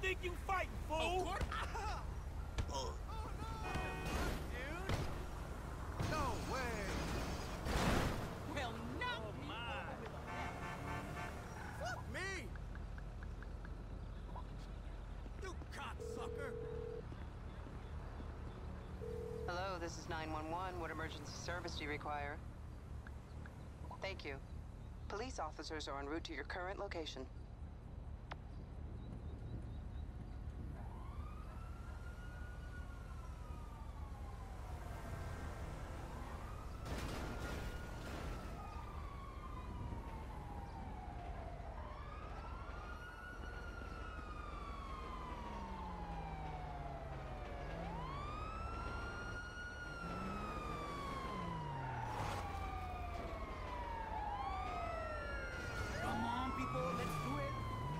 think you fighting, fool? Of course. Oh, Dude. No way. Well, not oh my. fuck me. You cocksucker. Hello, this is 911. What emergency service do you require? Thank you. Police officers are en route to your current location. Come on, people, let's do it.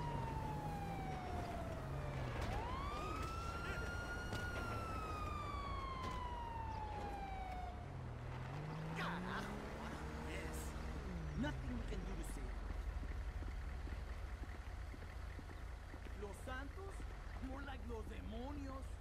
Carajo, what a mess. Nothing we can do to save it. Los Santos? More like los demonios.